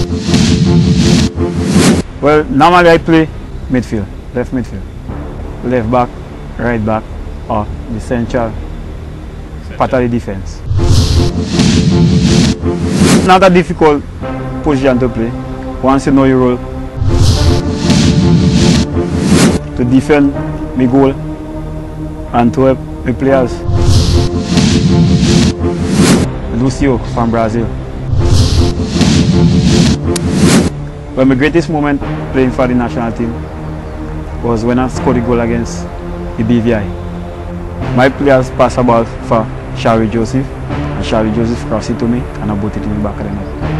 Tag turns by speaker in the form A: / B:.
A: Well, normally I play midfield, left midfield, left back, right back, or the central part of the defense. Not a difficult position to play once you know your role. To defend my goal and to help my players. Lucio from Brazil. Well, my greatest moment playing for the national team was when I scored a goal against the BVI. My players passed a ball for Shari Joseph, and Shari Joseph crossed it to me and I put it in the back of the net.